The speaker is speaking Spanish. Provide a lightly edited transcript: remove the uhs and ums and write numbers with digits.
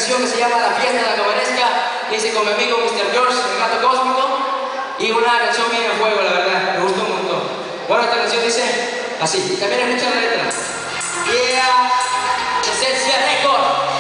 canción que se llama La Fiesta de la Cabaresca, que hice con mi amigo Mr. George, el gato cósmico, y una canción bien a fuego, la verdad, me gustó un montón. Bueno, esta canción dice así, y también escucha la letra. Yeah, Esencia Record.